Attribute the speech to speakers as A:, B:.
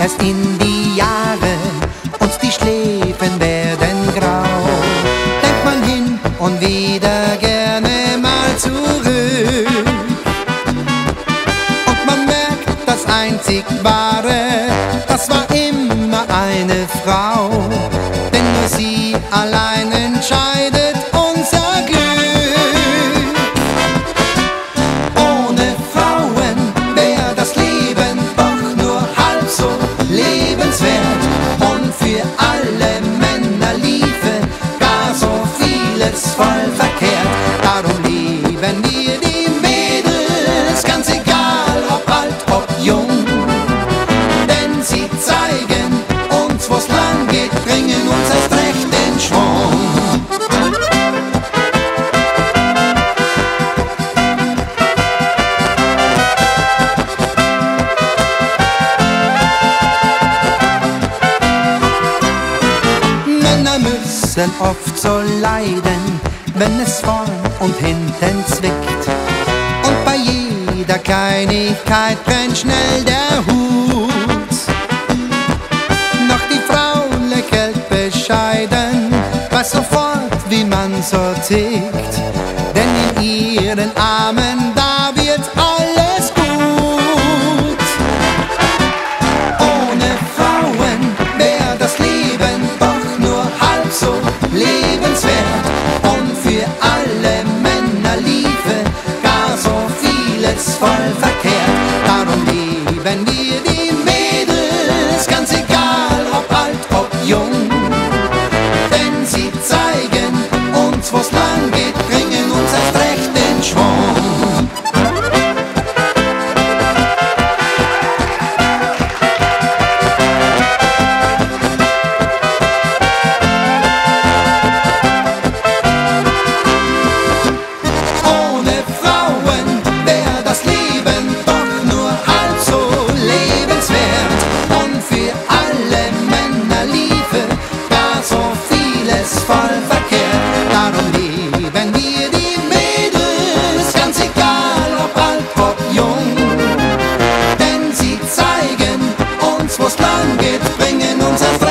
A: erst in die Jahre und die Schläfen werden grau. Denkt man hin und wieder gerne mal zurück und man merkt, das Einzig Wahre, das war immer eine Frau, denn nur sie allein entscheidet unser Glück. Ohne Frauen wäre das Leben doch nur halb so lebenswert und für alle Männer liefe gar so vieles voll verkehrt. Darum lieben wir die Mädels, ganz egal ob alt, ob jung, denn sie zeigen uns, wo's lang geht, bringen uns erst recht in Schwung. Männer müssen oft so leiden, wenn es vorn und hinten zwickt. Und bei jeder Kleinigkeit brennt schnell der Hut. Doch die Frau lächelt bescheiden, weiß sofort, wie man so tickt. Denn in ihren Armen, da wird alles gut. Ohne Frauen wäre das Leben doch nur halb so lebenswert und für alle Männer liefe gar so vieles voll verkehrt. Darum lieben wir die Mädels, ganz egal ob alt, ob jung, denn sie zeigen uns, wo's lang geht, bringen uns erst recht in Schwung. Ohne Frauen wäre das Leben doch nur halb so lebenswert und für alle Männer liefe gar so vieles voll verkehrt. Darum lieben wir die Mädels, ganz egal ob alt, ob jung, denn sie zeigen uns, wo's lang geht, bringen uns erst